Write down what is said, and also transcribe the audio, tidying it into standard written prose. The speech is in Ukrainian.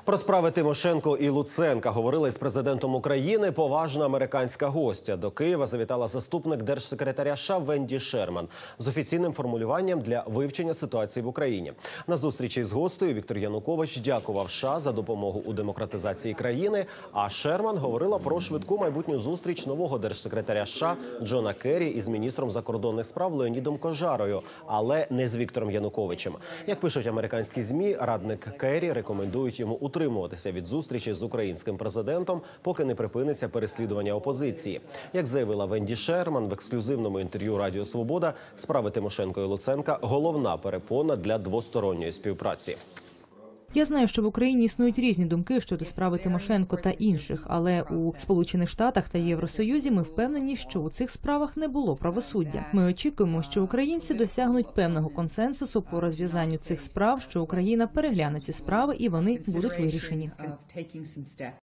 Про справи Тимошенко і Луценка говорили з президентом України поважна американська гостя. До Києва завітала заступник держсекретаря США Венді Шерман з офіційним формулюванням для вивчення ситуації в Україні. На зустрічі з гостею Віктор Янукович дякував США за допомогу у демократизації країни, а Шерман говорила про швидку майбутню зустріч нового держсекретаря США Джона Керрі із міністром закордонних справ Леонідом Кожарою, але не з Віктором Януковичем. Як пишуть американські ЗМІ, радник Керрі рекомендують йому утримуватися від зустрічі з українським президентом, поки не припиниться переслідування опозиції. Як заявила Венді Шерман в ексклюзивному інтерв'ю Радіо Свобода, справи Тимошенко і Луценка – головна перепона для двосторонньої співпраці. Я знаю, що в Україні існують різні думки щодо справи Тимошенко та інших, але у Сполучених Штатах та Євросоюзі ми впевнені, що у цих справах не було правосуддя. Ми очікуємо, що українці досягнуть певного консенсусу по розв'язанню цих справ, що Україна перегляне ці справи і вони будуть вирішені.